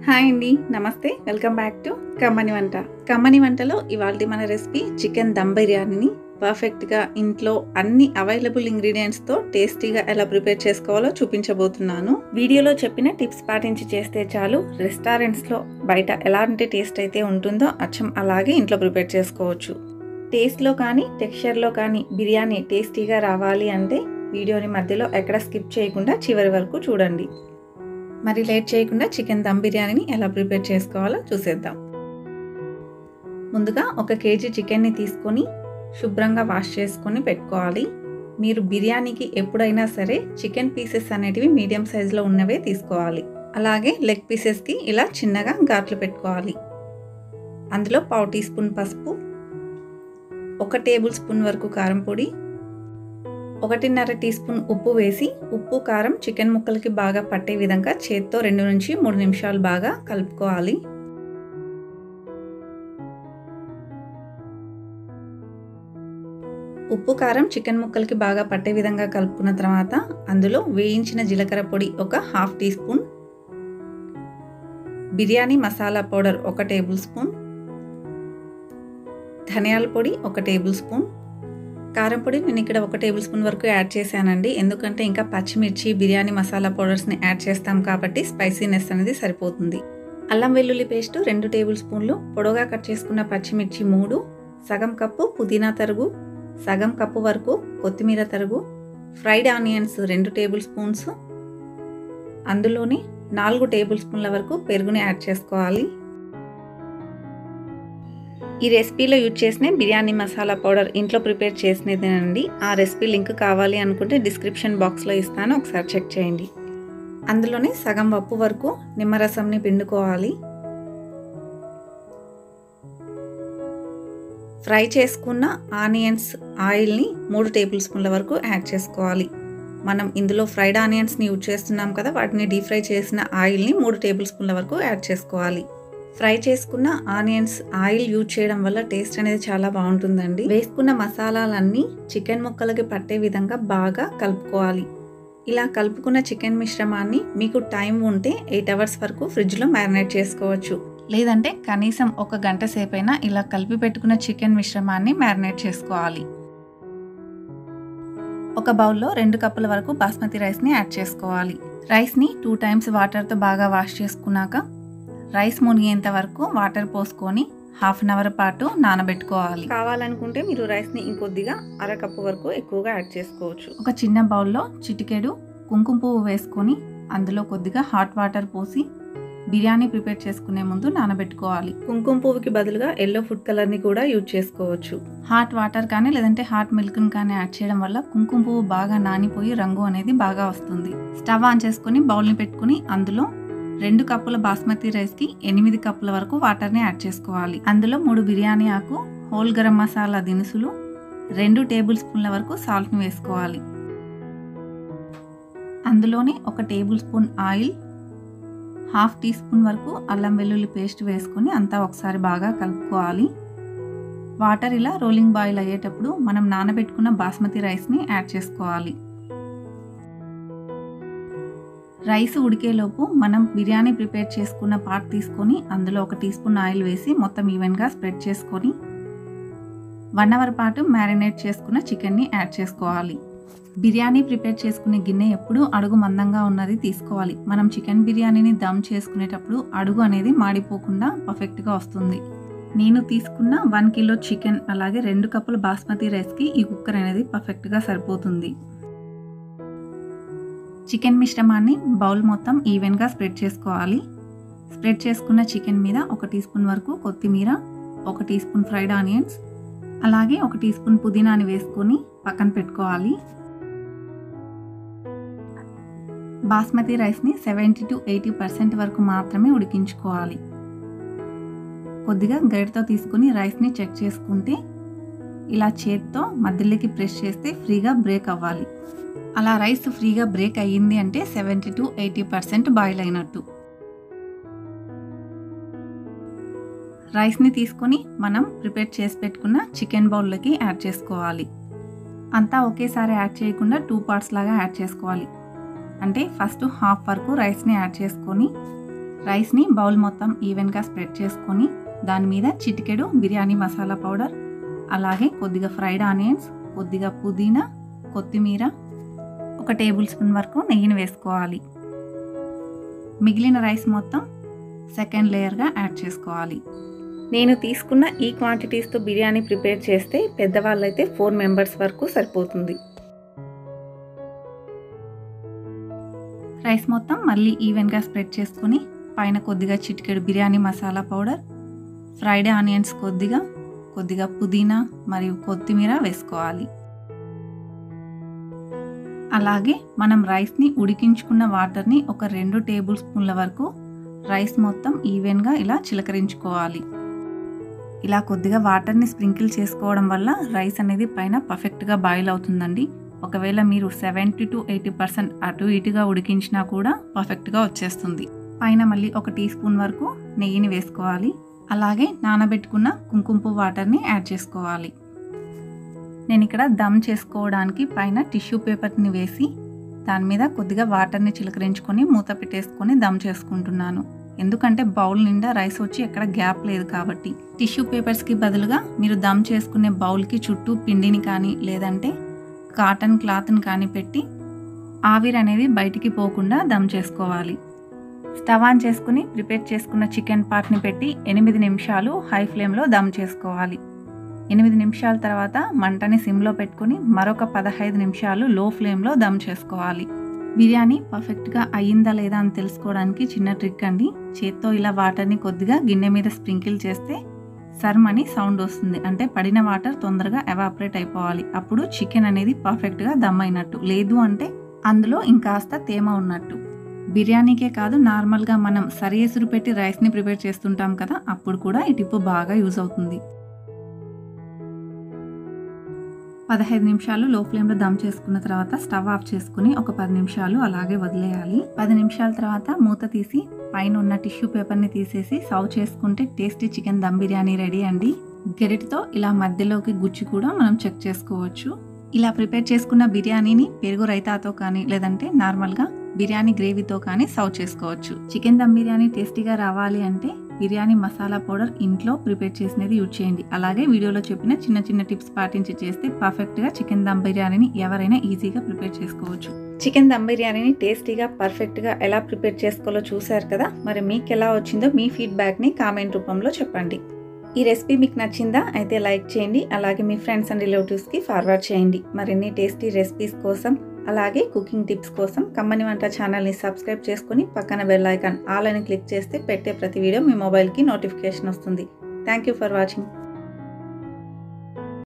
Hi అండి, నమస్తే. Welcome back to కమ్మని వంట. కమ్మని వంటలో ఇవాల్టి మన రెసిపీ చికెన్ దమ్ బిర్యానీని పర్ఫెక్ట్గా ఇంట్లో అన్ని అవైలబుల్ ఇంగ్రీడియంట్స్తో టేస్టీగా ఎలా ప్రిపేర్ చేసుకోవాలో చూపించబోతున్నాను. వీడియోలో చెప్పిన టిప్స్ పాటించి చేస్తే చాలు, రెస్టారెంట్స్లో బయట ఎలాంటి టేస్ట్ అయితే ఉంటుందో అచ్చం అలాగే ఇంట్లో ప్రిపేర్ చేసుకోవచ్చు. టేస్ట్లో కానీ టెక్స్చర్లో కానీ బిర్యానీ టేస్టీగా రావాలి అంటే వీడియోని మధ్యలో ఎక్కడ స్కిప్ చేయకుండా చివరి వరకు చూడండి. మరి లేట్ చేయకుండా చికెన్ దమ్ బిర్యానీని ఎలా ప్రిపేర్ చేసుకోవాలో చూసేద్దాం. ముందుగా 1 కేజీ చికెన్ని తీసుకొని శుభ్రంగా వాష్ చేసుకొని పెట్టుకోవాలి. మీరు బిర్యానీకి ఎప్పుడైనా సరే చికెన్ పీసెస్ అనేటివి మీడియం సైజులో ఉన్నవే తీసుకోవాలి. అలాగే లెగ్ పీసెస్కి ఇలా చిన్నగా ఘాట్లు పెట్టుకోవాలి. అందులో 1/2 టీ స్పూన్ పసుపు, 1 టేబుల్ స్పూన్ వరకు కారం పొడి, 1.5 టీ స్పూన్ ఉప్పు వేసి ఉప్పు కారం చికెన్ ముక్కలకి బాగా పట్టే విధంగా చేత్తో 2 నుంచి 3 నిమిషాలు బాగా కలుపుకోవాలి. ఉప్పు కారం చికెన్ ముక్కలకి బాగా పట్టే విధంగా కలుపుకున్న తర్వాత అందులో వేయించిన జీలకర్ర పొడి 1/2 teaspoon, biryani masala powder 1 tablespoon, ధనియాల పొడి 1 టేబుల్ స్పూన్, కారం పొడి నేను ఇక్కడ 1 టేబుల్ స్పూన్ వరకు యాడ్ చేశానండి. ఎందుకంటే ఇంకా పచ్చిమిర్చి బిర్యానీ మసాలా పౌడర్స్ని యాడ్ చేస్తాం కాబట్టి స్పైసీనెస్ అనేది సరిపోతుంది. అల్లం వెల్లుల్లి పేస్ట్ 2 టేబుల్ స్పూన్లు, పొడవుగా కట్ చేసుకున్న పచ్చిమిర్చి 3, సగం కప్పు పుదీనా తరుగు, సగం కప్పు వరకు కొత్తిమీర తరుగు, ఫ్రైడ్ ఆనియన్స్ 2 టేబుల్ స్పూన్స్, అందులోనే 4 టేబుల్ స్పూన్ల వరకు పెరుగుని యాడ్ చేసుకోవాలి. ఈ రెసిపీలో యూజ్ చేసిన బిర్యానీ మసాలా పౌడర్ ఇంట్లో ప్రిపేర్ చేసినదేనండి. ఆ రెసిపీ లింక్ కావాలి అనుకుంటే డిస్క్రిప్షన్ బాక్స్లో ఇస్తాను, ఒకసారి చెక్ చేయండి. అందులోనే సగం కప్పు వరకు నిమ్మరసంని పిండుకోవాలి. ఫ్రై చేసుకున్న ఆనియన్స్ ఆయిల్ని 3 టేబుల్ స్పూన్ల వరకు యాడ్ చేసుకోవాలి. మనం ఇందులో ఫ్రైడ్ ఆనియన్స్ని యూజ్ చేస్తున్నాం కదా, వాటిని డీప్ ఫ్రై చేసిన ఆయిల్ని 3 టేబుల్ స్పూన్ల వరకు యాడ్ చేసుకోవాలి. ఫ్రై చేసుకున్న ఆనియన్స్ ఆయిల్ యూజ్ చేయడం వల్ల టేస్ట్ అనేది చాలా బాగుంటుందండి. వేసుకున్న మసాలాలన్నీ చికెన్ ముక్కలకి పట్టే విధంగా బాగా కలుపుకోవాలి. ఇలా కలుపుకున్న చికెన్ మిశ్రమాన్ని మీకు టైం ఉంటే 8 అవర్స్ వరకు ఫ్రిడ్జ్లో మ్యారినేట్ చేసుకోవచ్చు. లేదంటే కనీసం 1 గంట సేపైనా ఇలా కలిపి పెట్టుకున్న చికెన్ మిశ్రమాన్ని మ్యారినేట్ చేసుకోవాలి. ఒక బౌల్లో 2 కప్పుల వరకు బాస్మతి రైస్ని యాడ్ చేసుకోవాలి. రైస్ని 2 టైమ్స్ వాటర్తో బాగా వాష్ చేసుకున్నాక రైస్ మునిగేంత వరకు వాటర్ పోసుకొని 1/2 అవర్ పాటు నానబెట్టుకోవాలి. కావాలనుకుంటే మీరు రైస్ని ఇంకొద్దిగా 1/2 కప్పు వరకు ఎక్కువగా యాడ్ చేసుకోవచ్చు. ఒక చిన్న బౌల్లో చిటికెడు కుంకుమ పువ్వు వేసుకొని అందులో కొద్దిగా హాట్ వాటర్ పోసి బిర్యానీ ప్రిపేర్ చేసుకునే ముందు నానబెట్టుకోవాలి. కుంకుమ పువ్వుకి బదులుగా ఎల్లో ఫుడ్ కలర్ని కూడా యూజ్ చేసుకోవచ్చు. హాట్ వాటర్ కానీ లేదంటే హాట్ మిల్క్ని కానీ యాడ్ చేయడం వల్ల కుంకుమ పువ్వు బాగా నానిపోయి రంగు అనేది బాగా వస్తుంది. స్టవ్ ఆన్ చేసుకొని బౌల్ని పెట్టుకుని అందులో 2 కప్పుల బాస్మతి రైస్కి 8 కప్పుల వరకు వాటర్ని యాడ్ చేసుకోవాలి. అందులో 3 బిర్యానీ ఆకు, హోల్ గరం మసాలా దినుసులు, 2 టేబుల్ స్పూన్ల వరకు సాల్ట్ని వేసుకోవాలి. అందులోనే 1 tablespoon oil, 1/2 teaspoon వరకు అల్లం వెల్లుల్లి పేస్ట్ వేసుకొని అంతా ఒకసారి బాగా కలుపుకోవాలి. వాటర్ ఇలా రోలింగ్ బాయిల్ అయ్యేటప్పుడు మనం నానబెట్టుకున్న బాస్మతి రైస్ని యాడ్ చేసుకోవాలి. రైస్ ఉడికేలోపు మనం బిర్యానీ ప్రిపేర్ చేసుకున్న పార్ట్ తీసుకొని అందులో 1 టీ స్పూన్ ఆయిల్ వేసి మొత్తం ఈవెన్గా స్ప్రెడ్ చేసుకొని 1 అవర్ పాటు మ్యారినేట్ చేసుకున్న చికెన్ని యాడ్ చేసుకోవాలి. బిర్యానీ ప్రిపేర్ చేసుకునే గిన్నె ఎప్పుడు అడుగు మందంగా ఉన్నది తీసుకోవాలి. మనం చికెన్ బిర్యానీని దమ్ చేసుకునేటప్పుడు అడుగు అనేది మాడిపోకుండా పర్ఫెక్ట్గా వస్తుంది. నేను తీసుకున్న 1 కిలో చికెన్ అలాగే 2 కప్పుల బాస్మతి రైస్కి ఈ కుక్కర్ అనేది పర్ఫెక్ట్గా సరిపోతుంది. చికెన్ మిశ్రమాన్ని బౌల్ మొత్తం ఈవెన్గా స్ప్రెడ్ చేసుకోవాలి. స్ప్రెడ్ చేసుకున్న చికెన్ మీద 1 టీ స్పూన్ వరకు కొత్తిమీర, 1 టీ స్పూన్ ఫ్రైడ్ ఆనియన్స్, అలాగే 1 టీ స్పూన్ పుదీనాని వేసుకొని పక్కన పెట్టుకోవాలి. బాస్మతి రైస్ని 70 to 80% వరకు మాత్రమే ఉడికించుకోవాలి. కొద్దిగా గరిటతో తీసుకుని రైస్ని చెక్ చేసుకుంటే ఇలా చేత్తో మధ్యలోకి ప్రెస్ చేస్తే ఫ్రీగా బ్రేక్ అవ్వాలి. అలా రైస్ ఫ్రీగా బ్రేక్ అయ్యింది అంటే 70 to 80% బాయిల్ అయినట్టు. రైస్ని తీసుకొని మనం ప్రిపేర్ చేసి పెట్టుకున్న చికెన్ బౌల్లోకి యాడ్ చేసుకోవాలి. అంతా ఒకేసారి యాడ్ చేయకుండా 2 పార్ట్స్ లాగా యాడ్ చేసుకోవాలి. అంటే ఫస్ట్ హాఫ్ వరకు రైస్ని యాడ్ చేసుకొని రైస్ని బౌల్ మొత్తం ఈవెన్గా స్ప్రెడ్ చేసుకొని దాని మీద చిటికెడు బిర్యానీ మసాలా పౌడర్, అలాగే కొద్దిగా ఫ్రైడ్ ఆనియన్స్, కొద్దిగా పుదీనా, కొత్తిమీర, 1 టేబుల్ స్పూన్ వరకు నెయ్యిని వేసుకోవాలి. మిగిలిన రైస్ మొత్తం సెకండ్ లేయర్గా యాడ్ చేసుకోవాలి. నేను తీసుకున్న ఈ క్వాంటిటీస్తో బిర్యానీ ప్రిపేర్ చేస్తే పెద్దవాళ్ళైతే 4 మెంబర్స్ వరకు సరిపోతుంది. రైస్ మొత్తం మళ్ళీ ఈవెన్గా స్ప్రెడ్ చేసుకొని పైన కొద్దిగా చిటికెడు biryani masala powder, fried onions కొద్దిగా పుదీనా మరియు కొత్తిమీర వేసుకోవాలి. అలాగే మనం రైస్ని ఉడికించుకున్న వాటర్ని ఒక 2 టేబుల్ స్పూన్ల వరకు రైస్ మొత్తం ఈవెన్గా ఇలా చిలకరించుకోవాలి. ఇలా కొద్దిగా వాటర్ని స్ప్రింకిల్ చేసుకోవడం వల్ల రైస్ అనేది పైన పర్ఫెక్ట్గా బాయిల్ అవుతుందండి. ఒకవేళ మీరు 70 to 80% అటు ఇటుగా ఉడికించినా కూడా పర్ఫెక్ట్గా వచ్చేస్తుంది. పైన మళ్ళీ 1 టీ స్పూన్ వరకు నెయ్యిని వేసుకోవాలి. అలాగే నానబెట్టుకున్న కుంకుమ పువ్వు వాటర్ని యాడ్ చేసుకోవాలి. నేను ఇక్కడ దమ్ చేసుకోవడానికి పైన టిష్యూ పేపర్ని వేసి దాని మీద కొద్దిగా వాటర్ని చిలకరించుకొని మూత పెట్టేసుకొని దమ్ చేసుకుంటున్నాను. ఎందుకంటే బౌల్ నిండా రైస్ వచ్చి ఎక్కడ గ్యాప్ లేదు కాబట్టి. టిష్యూ పేపర్స్కి బదులుగా మీరు దమ్ చేసుకునే బౌల్కి చుట్టూ పిండిని కానీ లేదంటే కాటన్ క్లాత్ని కానీ పెట్టి ఆవిరి అనేది బయటికి పోకుండా దమ్ చేసుకోవాలి. స్టవ్ ఆన్ చేసుకుని ప్రిపేర్ చేసుకున్న చికెన్ పార్ట్ని పెట్టి 8 నిమిషాలు హై ఫ్లేమ్లో దమ్ చేసుకోవాలి. 8 నిమిషాల తర్వాత మంటని సిమ్లో పెట్టుకుని మరొక 15 నిమిషాలు లో ఫ్లేమ్లో దమ్ చేసుకోవాలి. బిర్యానీ పర్ఫెక్ట్గా అయ్యిందా లేదా అని తెలుసుకోవడానికి చిన్న ట్రిక్ అండి. చేత్తో ఇలా వాటర్ని కొద్దిగా గిన్నె మీద స్ప్రింకిల్ చేస్తే సర్మ్ అని సౌండ్ వస్తుంది. అంటే పడిన వాటర్ తొందరగా ఎవాపరేట్ అయిపోవాలి. అప్పుడు చికెన్ అనేది పర్ఫెక్ట్గా దమ్ అయినట్టు. లేదు అంటే అందులో ఇంకాస్త తేమ ఉన్నట్టు. బిర్యానీకే కాదు, నార్మల్గా మనం సరియేసురు పెట్టి రైస్ని ప్రిపేర్ చేస్తుంటాం కదా, అప్పుడు కూడా ఈ టిప్పు బాగా యూజ్ అవుతుంది. 15 నిమిషాలు లో ఫ్లేమ్లో దమ్ చేసుకున్న తర్వాత స్టవ్ ఆఫ్ చేసుకుని ఒక 10 నిమిషాలు అలాగే వదిలేయాలి. 10 నిమిషాల తర్వాత మూత తీసి పైన ఉన్న టిష్యూ పేపర్ని తీసేసి సర్వ్ చేసుకుంటే tasty chicken dum biryani ready అండి. గరిటతో ఇలా మధ్యలోకి గుచ్చి కూడా మనం చెక్ చేసుకోవచ్చు. ఇలా ప్రిపేర్ చేసుకున్న బిర్యానీని పెరుగు రైతాతో కానీ లేదంటే నార్మల్గా బిర్యానీ గ్రేవీతో కానీ సర్వ్ చేసుకోవచ్చు. చికెన్ దమ్ బిర్యానీ టేస్టీగా రావాలి అంటే బిర్యానీ మసాలా పౌడర్ ఇంట్లో ప్రిపేర్ చేసినది యూజ్ చేయండి. అలాగే వీడియోలో చెప్పిన చిన్న చిన్న టిప్స్ పాటించి చేస్తే పర్ఫెక్ట్గా చికెన్ దమ్ బిర్యానీని ఎవరైనా ఈజీగా ప్రిపేర్ చేసుకోవచ్చు. చికెన్ దమ్ బిర్యానీని టేస్టీగా పర్ఫెక్ట్గా ఎలా ప్రిపేర్ చేసుకోవాలో చూశారు కదా. మరి మీకు ఎలా వచ్చిందో మీ ఫీడ్బ్యాక్ని కామెంట్ రూపంలో చెప్పండి. ఈ రెసిపీ మీకు నచ్చిందా? అయితే లైక్ చేయండి. అలాగే మీ ఫ్రెండ్స్ అండ్ రిలేటివ్స్కి ఫార్వర్డ్ చేయండి. మరిన్ని టేస్టీ రెసిపీస్ కోసం అలాగే కుకింగ్ టిప్స్ కోసం కమ్మని వంట ఛానల్ని సబ్స్క్రైబ్ చేసుకుని పక్కన బెల్ ఐకాన్ ఆల్ అని క్లిక్ చేస్తే పెట్టే ప్రతి వీడియో మీ మొబైల్కి నోటిఫికేషన్ వస్తుంది. Thank you for watching.